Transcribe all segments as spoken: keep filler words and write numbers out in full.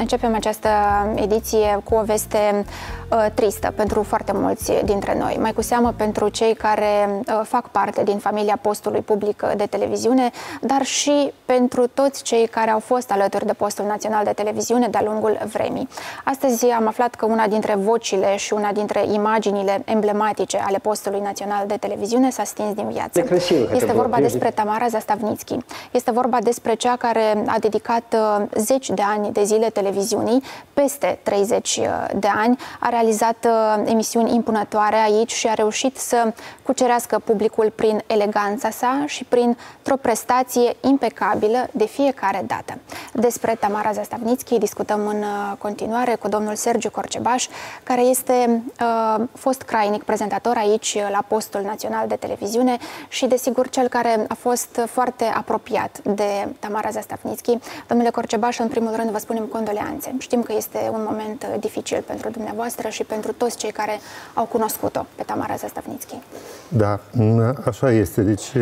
Începem această ediție cu o veste uh, tristă pentru foarte mulți dintre noi, mai cu seamă pentru cei care uh, fac parte din familia postului public de televiziune, dar și pentru toți cei care au fost alături de postul național de televiziune de-a lungul vremii. Astăzi am aflat că una dintre vocile și una dintre imaginile emblematice ale postului național de televiziune s-a stins din viață. Este vorba despre Tamara Zastavnițchi. Este vorba despre cea care a dedicat uh, zeci de ani de zile televiziunii, peste treizeci de ani, a realizat uh, emisiuni impunătoare aici și a reușit să cucerească publicul prin eleganța sa și printr-o prestație impecabilă de fiecare dată. Despre Tamara Zastavnițchi discutăm în uh, continuare cu domnul Sergiu Corcebaș, care este uh, fost crainic prezentator aici la postul național de televiziune și, desigur, cel care a fost foarte apropiat de Tamara Zastavnițchi. Domnule Corcebaș, în primul rând vă spunem condoleanțe. Știm că este un moment dificil pentru dumneavoastră și pentru toți cei care au cunoscut-o pe Tamara Zastavnițchi. Da, așa este. Deci,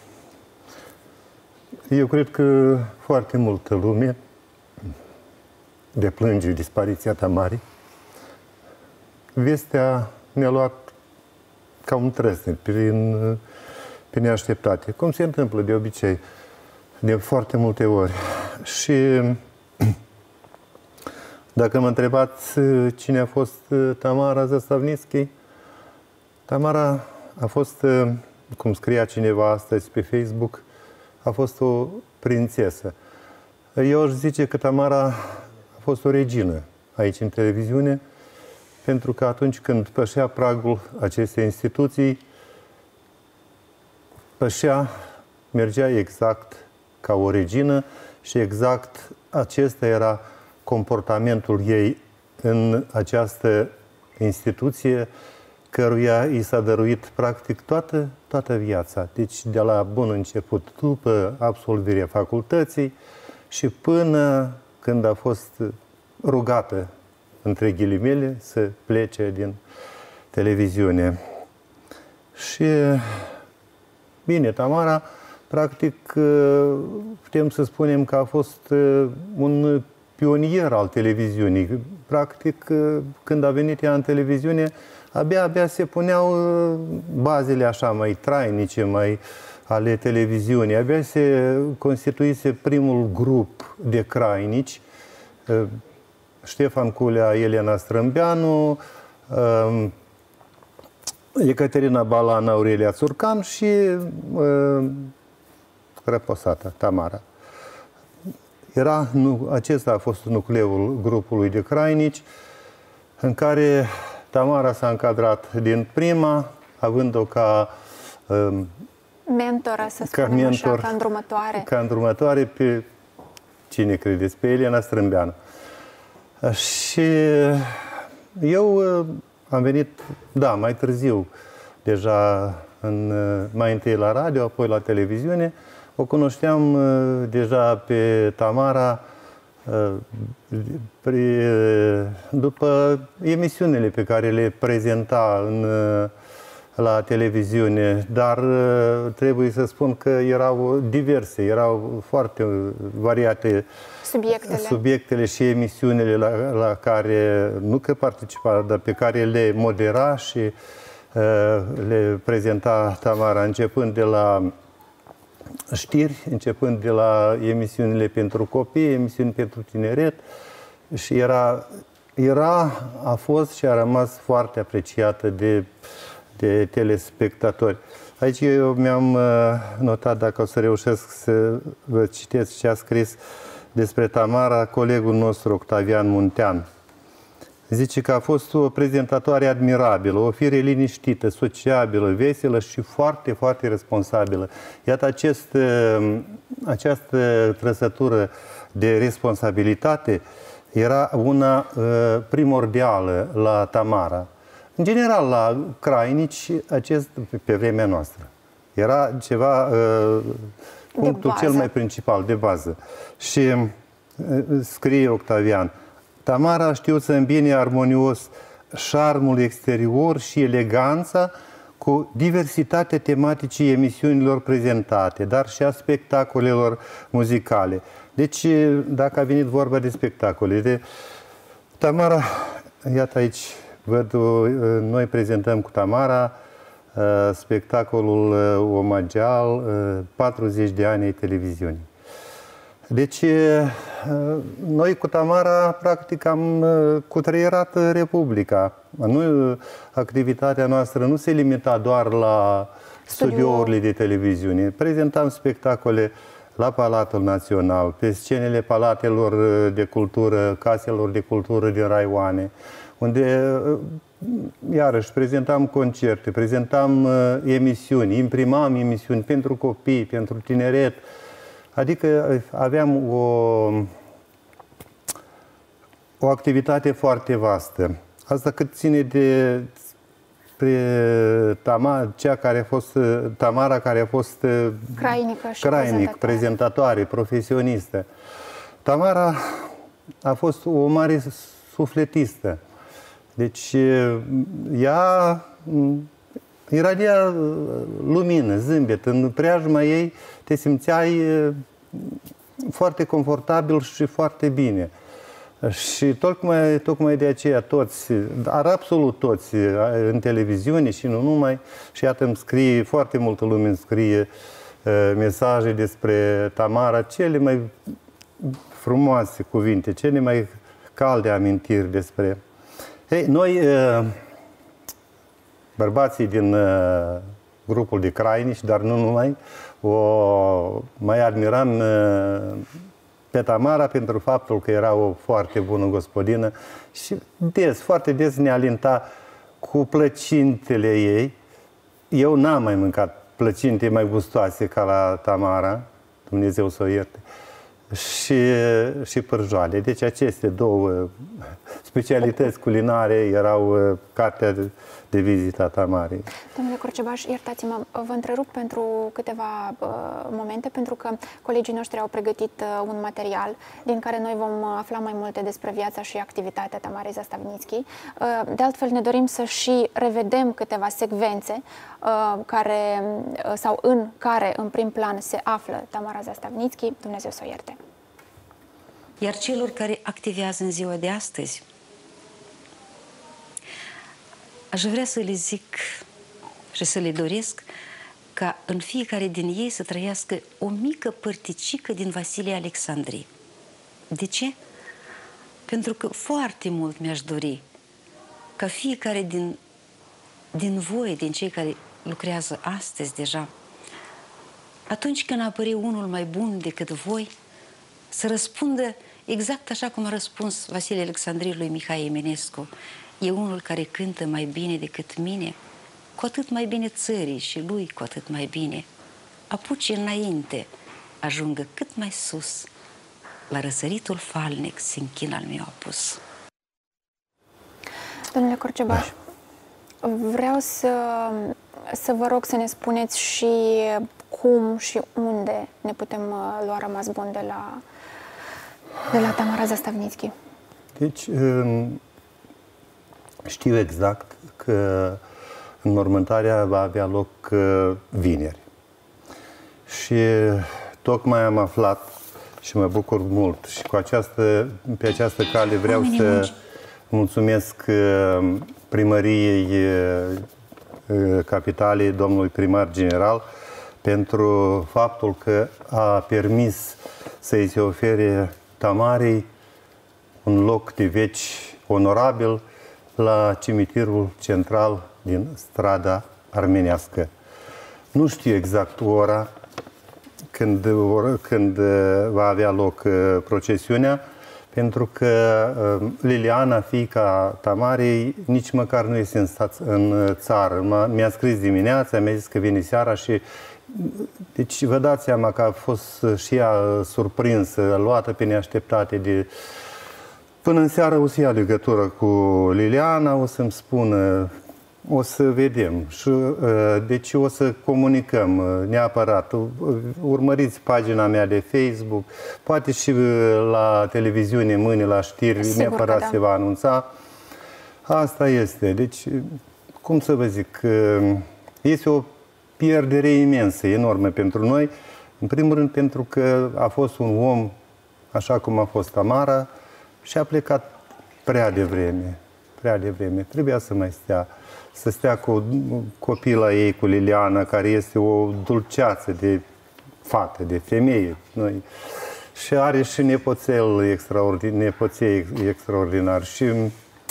eu cred că foarte multă lume deplânge dispariția Tamarii. Vestea ne-a luat ca un trăsnet, prin, prin neașteptate, cum se întâmplă de obicei, de foarte multe ori. Și dacă mă întrebați cine a fost Tamara Zastavnițchi, Tamara a fost, cum scria cineva astăzi pe Facebook, a fost o prințesă. Eu aș zice că Tamara a fost o regină aici în televiziune, pentru că atunci când pășea pragul acestei instituții, pășea, mergea exact ca o regină și exact acesta era comportamentul ei în această instituție, căruia i s-a dăruit practic toată, toată viața. Deci de la bun început, după absolvirea facultății și până când a fost rugată, între ghilimele, să plece din televiziune. Și, bine, Tamara, practic, putem să spunem că a fost un pionier al televiziunii. Practic, când a venit ea în televiziune, abia, abia se puneau bazele așa mai trainice, mai ale televiziunii. Abia se constituise primul grup de crainici, Ștefan Culea, Elena Strâmbeanu, Ecaterina Balan, Aurelia Țurcan și răposata, Tamara. Era, nu, acesta a fost nucleul grupului de crainici, în care Tamara s-a încadrat din prima, având-o ca mentoră, să ca spunem mentor, așa, ca îndrumătoare. Ca îndrumătoare pe, cine credeți, pe Elena Strâmbeanu. Și eu am venit, da, mai târziu, deja în, mai întâi la radio, apoi la televiziune. O cunoșteam deja pe Tamara după emisiunile pe care le prezenta în, la televiziune, dar trebuie să spun că erau diverse, erau foarte variate subiectele, subiectele și emisiunile la, la care, nu că participa, dar pe care le modera și uh, le prezenta Tamara, începând de la știri, începând de la emisiunile pentru copii, emisiuni pentru tineret, și era, era, a fost și a rămas foarte apreciată de, de telespectatori. Aici eu mi-am notat, dacă o să reușesc să vă citesc ce a scris despre Tamara colegul nostru Octavian Muntean. Zice că a fost o prezentatoare admirabilă, o fire liniștită, sociabilă, veselă și foarte, foarte responsabilă. Iată, acest, această trăsătură de responsabilitate era una primordială la Tamara. În general, la crainici, acest, pe vremea noastră, era ceva, punctul cel mai principal, de bază. Și scrie Octavian: Tamara a știut să îmbine armonios șarmul exterior și eleganța cu diversitatea tematicii emisiunilor prezentate, dar și a spectacolelor muzicale. Deci, dacă a venit vorba de spectacole, de Tamara, iată aici, văd, noi prezentăm cu Tamara spectacolul omagial patruzeci de ani ai televiziunii. Deci, noi cu Tamara, practic, am cutreierat Republica. Nu, activitatea noastră nu se limita doar la studiourile de televiziune. Prezentam spectacole la Palatul Național, pe scenele palatelor de cultură, caselor de cultură din raioane, unde, iarăși, prezentam concerte, prezentam emisiuni, imprimam emisiuni pentru copii, pentru tineret. Adică aveam o, o activitate foarte vastă. Asta cât ține de pre Tama, cea care a fost, Tamara, care a fost crainică și crainic, prezentatoare, profesionistă. Tamara a fost o mare sufletistă. Deci ea iradia lumină, zâmbet. În preajma ei te simțeai foarte confortabil și foarte bine. Și tocmai, tocmai de aceea toți, dar absolut toți, în televiziune și nu numai, și iată îmi scrie, foarte multă lume îmi scrie uh, mesaje despre Tamara, cele mai frumoase cuvinte, cele mai calde amintiri despre... Ei, noi, uh, bărbații din uh, grupul de crainici, dar nu numai, o mai admiram uh, pe Tamara pentru faptul că era o foarte bună gospodină și des, foarte des ne alinta cu plăcintele ei. Eu n-am mai mâncat plăcinte mai gustoase ca la Tamara, Dumnezeu să o ierte, și, și pârjoale. Deci aceste două specialități culinare erau cartea de, de vizită a Tamarei. Domnule Corcebaș, iertați-mă, vă întrerup pentru câteva uh, momente, pentru că colegii noștri au pregătit uh, un material din care noi vom afla mai multe despre viața și activitatea Tamarei Zastavnițchi. Uh, de altfel, ne dorim să și revedem câteva secvențe uh, care, uh, sau în care, în prim plan, se află Tamara Zastavnițchi. Dumnezeu să o ierte. Iar celor care activează în ziua de astăzi, aș vrea să le zic și să le doresc ca în fiecare din ei să trăiască o mică părticică din Vasilie Alexandrii. De ce? Pentru că foarte mult mi-aș dori ca fiecare din, din voi, din cei care lucrează astăzi deja, atunci când apăre unul mai bun decât voi, să răspundă exact așa cum a răspuns Vasilie Alexandrie lui Mihai Eminescu. E unul care cântă mai bine decât mine, cu atât mai bine țării și lui cu atât mai bine. Apuce înainte, ajungă cât mai sus, la răsăritul falnic se închin al meu apus. Domnule Corcebaș, vreau să, să vă rog să ne spuneți și cum și unde ne putem lua rămas bun de la, de la Tamara Zastavnițchi. Deci, știu exact că înmormântarea va avea loc vineri. Și tocmai am aflat și mă bucur mult. Și cu această, pe această cale vreau să mulțumesc primăriei capitalei, domnului primar general, pentru faptul că a permis să-i se ofere Tamarei un loc de veci onorabil la cimitirul central din strada armenească. Nu știu exact ora când, când va avea loc procesiunea, pentru că Liliana, fiica Tamarei, nici măcar nu este în, staț, în țară. Mi-a scris dimineața, mi-a zis că vine seara și... Deci vă dați seama că a fost și ea surprinsă, luată pe neașteptate de... Până în seară o să ia legătură cu Liliana, o să-mi spună, o să vedem. Și, deci o să comunicăm neapărat. Urmăriți pagina mea de Facebook, poate și la televiziune mâine, la știri, sigur neapărat da. Se va anunța. Asta este. Deci, cum să vă zic, este o pierdere imensă, enormă pentru noi. În primul rând pentru că a fost un om așa cum a fost Tamara, și a plecat prea devreme. Prea devreme. Trebuia să mai stea. Să stea cu copila ei, cu Liliana, care este o dulceață de fată, de femeie. Noi. Și are și nepoțel extraordinar, nepoței extraordinar. Și uh,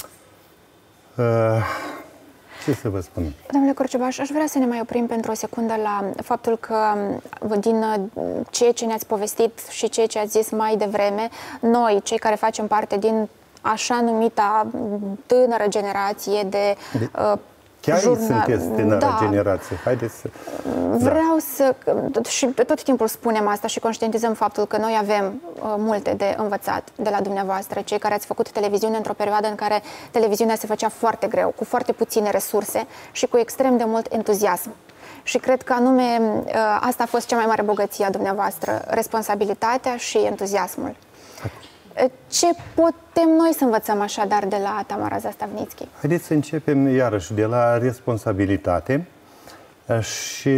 ce să vă spun? Domnule Corcebaș, aș vrea să ne mai oprim pentru o secundă la faptul că din ceea ce ne-ați povestit și ceea ce ați zis mai devreme, noi, cei care facem parte din așa numita tânără generație de... de uh, chiar jurnal... sunteți tânără da. generație. Haideți să... Vreau da. să... Și tot timpul spunem asta și conștientizăm faptul că noi avem uh, multe de învățat de la dumneavoastră, cei care ați făcut televiziune într-o perioadă în care televiziunea se făcea foarte greu, cu foarte puține resurse și cu extrem de mult entuziasm. Și cred că anume uh, asta a fost cea mai mare bogăție a dumneavoastră, responsabilitatea și entuziasmul. Ce putem noi să învățăm așadar de la Tamara Zastavnițchi? Haideți să începem iarăși de la responsabilitate. Și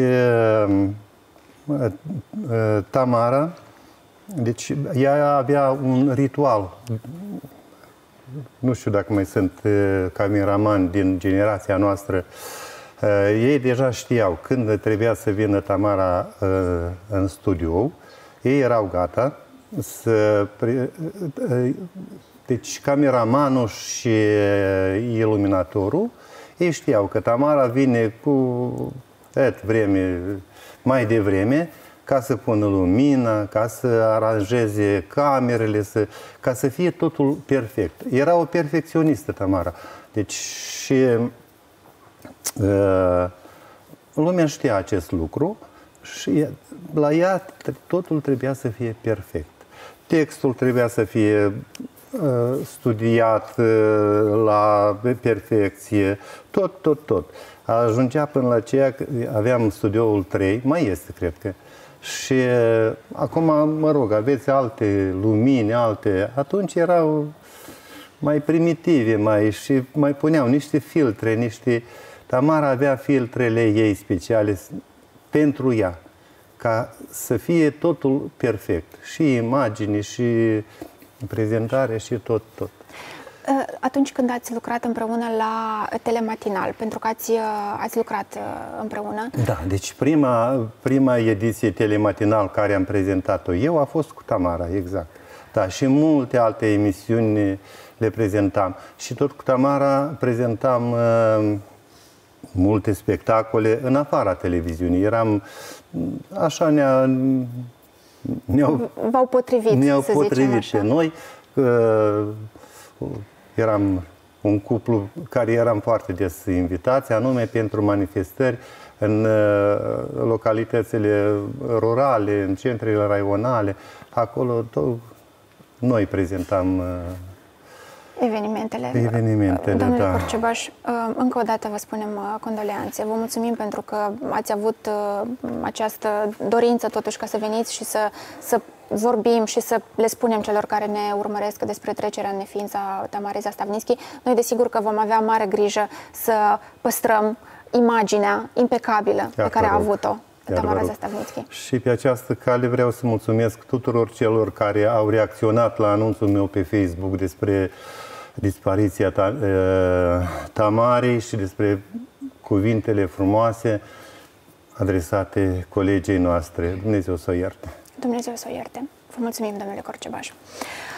Tamara, deci ea avea un ritual. Nu știu dacă mai sunt cameramani din generația noastră. Ei deja știau când trebuia să vină Tamara în studio. Ei erau gata să... Deci cameramanul și iluminatorul, ei știau că Tamara vine cu et, vreme, mai devreme, ca să pună lumina, ca să aranjeze camerele, să, ca să fie totul perfect. Era o perfecționistă, Tamara. Deci și uh, lumea știa acest lucru și la ea totul trebuia să fie perfect. Textul trebuia să fie uh, studiat uh, la perfecție, tot, tot, tot. Ajungea până la aceea că aveam studioul trei, mai este, cred că. Și uh, acum, mă rog, aveți alte lumini, alte... Atunci erau mai primitive, mai, și mai puneau niște filtre, niște... Tamara avea filtrele ei speciale pentru ea, ca să fie totul perfect. Și imagini, și prezentare, și tot, tot. Atunci când ați lucrat împreună la Telematinal, pentru că ați, ați lucrat împreună... Da, deci prima, prima ediție Telematinal care am prezentat-o eu a fost cu Tamara, exact. Da, și multe alte emisiuni le prezentam. Și tot cu Tamara prezentam uh, multe spectacole în afara televiziunii. Eram... Așa ne-a... Ne-au, V-au potrivit, ne-au să potrivit zicem pe noi. Că eram un cuplu care eram foarte des invitați, anume pentru manifestări în localitățile rurale, în centrele raionale. Acolo tot, noi prezentam evenimentele. Evenimentele, Domnule da. Corcebaș, încă o dată vă spunem condoleanțe. Vă mulțumim pentru că ați avut această dorință totuși ca să veniți și să, să vorbim și să le spunem celor care ne urmăresc despre trecerea în neființă a Tamarei Zastavnițchi. Noi desigur că vom avea mare grijă să păstrăm imaginea impecabilă pe care a avut-o Tamara Zastavnițchi. Și pe această cale vreau să mulțumesc tuturor celor care au reacționat la anunțul meu pe Facebook despre dispariția ta, uh, Tamarei și despre cuvintele frumoase adresate colegei noastre. Dumnezeu să o ierte. Dumnezeu să o ierte. Vă mulțumim, domnule Corcebaș.